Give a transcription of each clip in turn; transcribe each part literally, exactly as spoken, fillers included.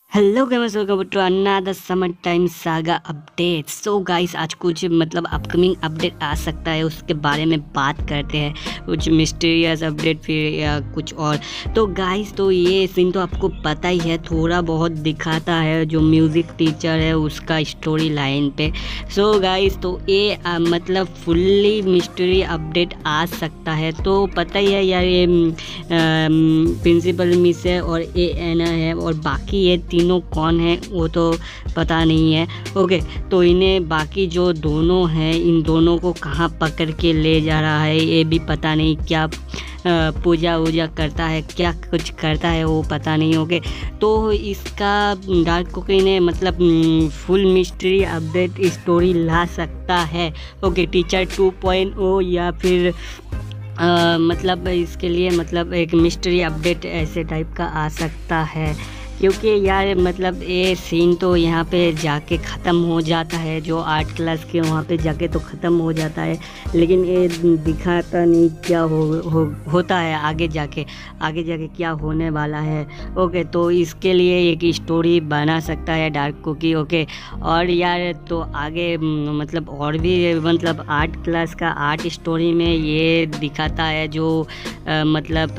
Hello gamers, welcome to another summer time saga update. So guys, आज कुछ मतलब upcoming update आ सकता है, उसके बारे में बात करते हैं। कुछ मिस्टीरियस अपडेट फिर या कुछ और। तो गाइस, तो ये सीन तो आपको पता ही है, थोड़ा बहुत दिखाता है जो म्यूज़िक टीचर है उसका स्टोरी लाइन पे। सो गाइस, तो ये आ, मतलब फुल्ली मिस्ट्री अपडेट आ सकता है। तो पता ही है यार, ये प्रिंसिपल मिस है और ए एना है और बाकी ये तीनों कौन है वो तो पता नहीं है। ओके, तो इन्हें बाकी जो दोनों हैं इन दोनों को कहाँ पकड़ के ले जा रहा है ये भी पता नहीं। क्या पूजा वूजा करता है, क्या कुछ करता है वो पता नहीं। ओके, तो इसका डार्क कुकी ने मतलब फुल मिस्ट्री अपडेट स्टोरी ला सकता है। Okay, teacher two point O या फिर आ, मतलब इसके लिए मतलब एक मिस्ट्री अपडेट ऐसे टाइप का आ सकता है। क्योंकि यार मतलब ये सीन तो यहाँ पे जाके ख़त्म हो जाता है, जो आर्ट क्लास के वहाँ पे जाके तो ख़त्म हो जाता है, लेकिन ये दिखाता नहीं क्या हो, हो होता है आगे जाके आगे जाके क्या होने वाला है। ओके, तो इसके लिए एक स्टोरी बना सकता है डार्क कुकी। ओके, और यार तो आगे मतलब और भी मतलब आर्ट क्लास का आर्ट स्टोरी में ये दिखाता है जो आ, मतलब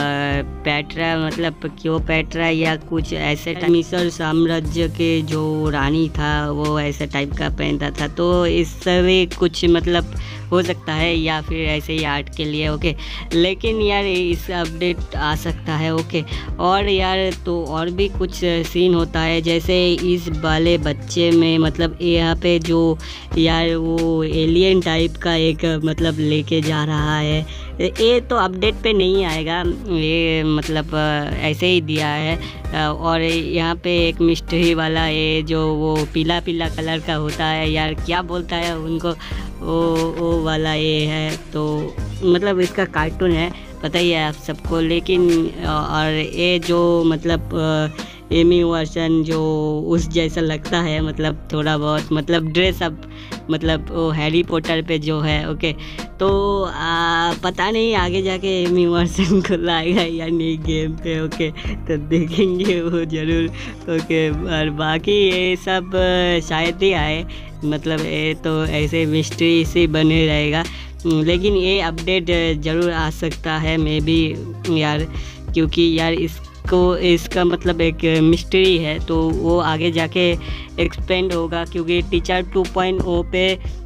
पेट्रा मतलब क्यों पेट्रा या कुछ ऐसे मिस्र साम्राज्य के जो रानी था वो ऐसे टाइप का पहनता था। तो इससे कुछ मतलब हो सकता है या फिर ऐसे ही आर्ट के लिए। ओके, लेकिन यार इस अपडेट आ सकता है। ओके, और यार तो और भी कुछ सीन होता है, जैसे इस वाले बच्चे में मतलब यहाँ पे जो यार वो एलियन टाइप का एक मतलब लेके जा रहा है। ये तो अपडेट पे नहीं आएगा, ये मतलब ऐसे ही दिया है। और यहाँ पे एक मिस्ट्री वाला ये जो वो पीला पीला कलर का होता है, यार क्या बोलता है उनको, वो वो वाला ये है। तो मतलब इसका कार्टून है, पता ही है आप सबको। लेकिन और ये जो मतलब एमी वर्सन जो उस जैसा लगता है, मतलब थोड़ा बहुत मतलब ड्रेस अप मतलब वो हैरी पॉटर पे जो है। ओके, तो आ, पता नहीं आगे जाके एमी वर्सन को लाएगा या नहीं गेम पे। ओके, तो देखेंगे वो ज़रूर। ओके, और बाकी ये सब शायद ही आए, मतलब ये तो ऐसे मिस्ट्री से बने रहेगा। लेकिन ये अपडेट ज़रूर आ सकता है मे बी यार, क्योंकि यार इस को इसका मतलब एक मिस्ट्री है तो वो आगे जाके एक्सपेंड होगा। क्योंकि टीचर टू पॉइंट ओ पे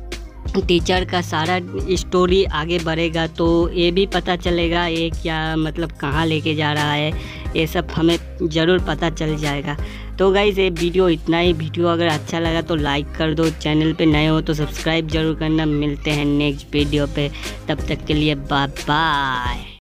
टीचर का सारा स्टोरी आगे बढ़ेगा, तो ये भी पता चलेगा ये क्या मतलब कहाँ लेके जा रहा है, ये सब हमें ज़रूर पता चल जाएगा। तो गाइज़, ये वीडियो इतना ही। वीडियो अगर अच्छा लगा तो लाइक कर दो, चैनल पे नए हो तो सब्सक्राइब जरूर करना। मिलते हैं नेक्स्ट वीडियो पे, तब तक के लिए बाय बाय।